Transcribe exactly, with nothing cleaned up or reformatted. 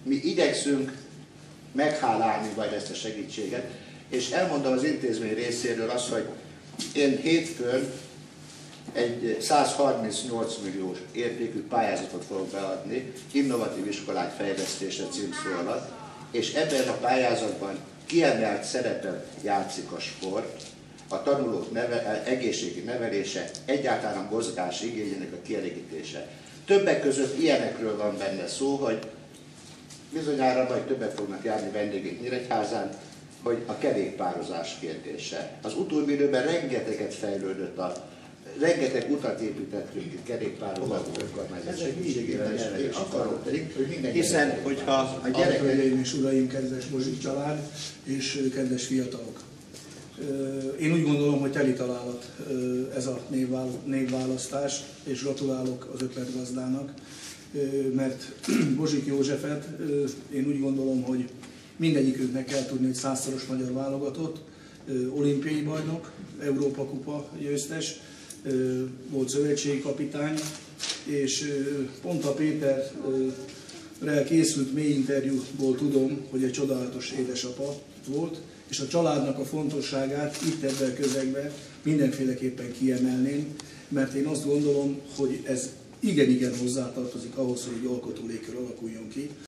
mi igyekszünk meghálálni majd ezt a segítséget, és elmondom az intézmény részéről azt, hogy én hétfőn egy százharmincnyolc milliós értékű pályázatot fogok beadni, innovatív iskolák fejlesztése címszó alatt, és ebben a pályázatban kiemelt szerepet játszik a sport, a tanulók neve, egészségi nevelése, egyáltalán a mozgás igényének a kielégítése. Többek között ilyenekről van benne szó, hogy bizonyára majd többet fognak járni vendégek Nyíregyházán, hogy a kerékpározás kérdése. Az utóbbi időben rengeteget fejlődött, a, rengeteg utat építettünk itt kerékpározás önkormányzat segítségével, és akarom pedig, hiszen hogyha a gyerekek... Hölgyeim és uraim, kedves Bozsik család és kedves fiatalok! Én úgy gondolom, hogy teli találat ez a névválasztás, és gratulálok az ötletgazdának, mert Bozsik Józsefet én úgy gondolom, hogy mindegyikünknek kell tudni, hogy százszoros magyar válogatott, olimpiai bajnok, Európa kupa győztes, volt szövetségi kapitány, és Ponta Péterrel készült mély interjúból tudom, hogy egy csodálatos édesapa volt, és a családnak a fontosságát itt ebben a közegben mindenféleképpen kiemelném, mert én azt gondolom, hogy ez igen-igen hozzátartozik ahhoz, hogy egy alkotó légkör alakuljon ki.